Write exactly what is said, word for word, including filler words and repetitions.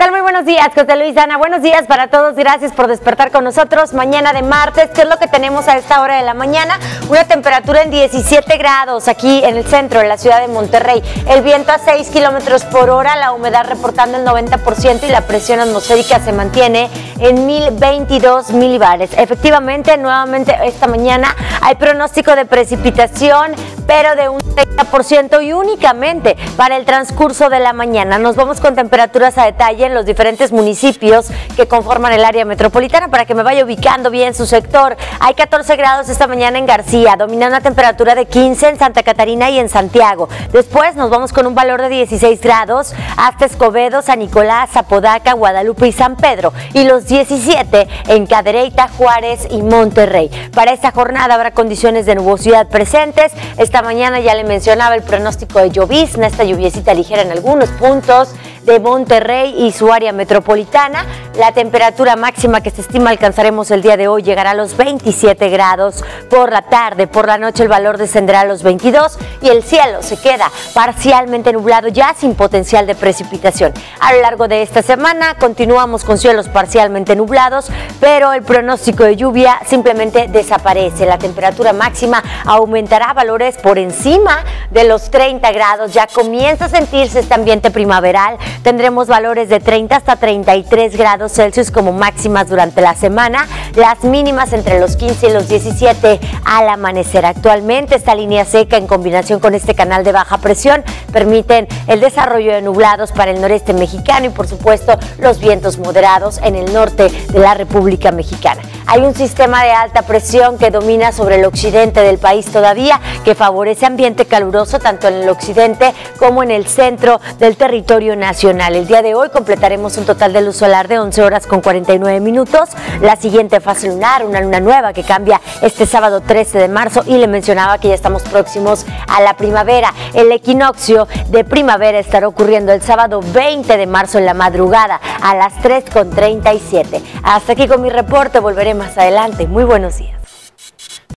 tal? Muy buenos días, José Luis, Ana. Buenos días para todos. Gracias por despertar con nosotros mañana de martes. ¿Qué es lo que tenemos a esta hora de la mañana? Una temperatura en diecisiete grados aquí en el centro de la ciudad de Monterrey. El viento a seis kilómetros por hora, la humedad reportando el noventa por ciento y la presión atmosférica se mantiene en mil veintidós milibares. Efectivamente, nuevamente esta mañana hay pronóstico de precipitación, pero de un treinta por ciento y únicamente para el transcurso de la mañana. Nos vamos con temperaturas a detalle en los diferentes municipios que conforman el área metropolitana para que me vaya ubicando bien su sector. Hay catorce grados esta mañana en García, domina una temperatura de quince en Santa Catarina y en Santiago. Después nos vamos con un valor de dieciséis grados hasta Escobedo, San Nicolás, Apodaca, Guadalupe y San Pedro, y los diecisiete en Cadereyta, Juárez y Monterrey. Para esta jornada habrá condiciones de nubosidad presentes. Esta mañana ya le mencionaba el pronóstico de llovizna, esta lluviecita ligera en algunos puntos de Monterrey y su área metropolitana. La temperatura máxima que se estima alcanzaremos el día de hoy llegará a los veintisiete grados por la tarde. Por la noche el valor descenderá a los veintidós y el cielo se queda parcialmente nublado, ya sin potencial de precipitación. A lo largo de esta semana continuamos con cielos parcialmente nublados, pero el pronóstico de lluvia simplemente desaparece. La temperatura máxima aumentará a valores por encima de los treinta grados. Ya comienza a sentirse este ambiente primaveral. Tendremos valores de treinta hasta treinta y tres grados Celsius como máximas durante la semana, las mínimas entre los quince y los diecisiete al amanecer. Actualmente esta línea seca en combinación con este canal de baja presión permiten el desarrollo de nublados para el noreste mexicano y por supuesto los vientos moderados en el norte de la República Mexicana. Hay un sistema de alta presión que domina sobre el occidente del país todavía, que favorece ambiente caluroso tanto en el occidente como en el centro del territorio nacional. El día de hoy completaremos un total de luz solar de once horas con cuarenta y nueve minutos. La siguiente fase lunar, una luna nueva que cambia este sábado trece de marzo, y le mencionaba que ya estamos próximos a la primavera. El equinoccio de primavera estará ocurriendo el sábado veinte de marzo en la madrugada a las tres con treinta y siete. Hasta aquí con mi reporte, volveré más adelante. Muy buenos días.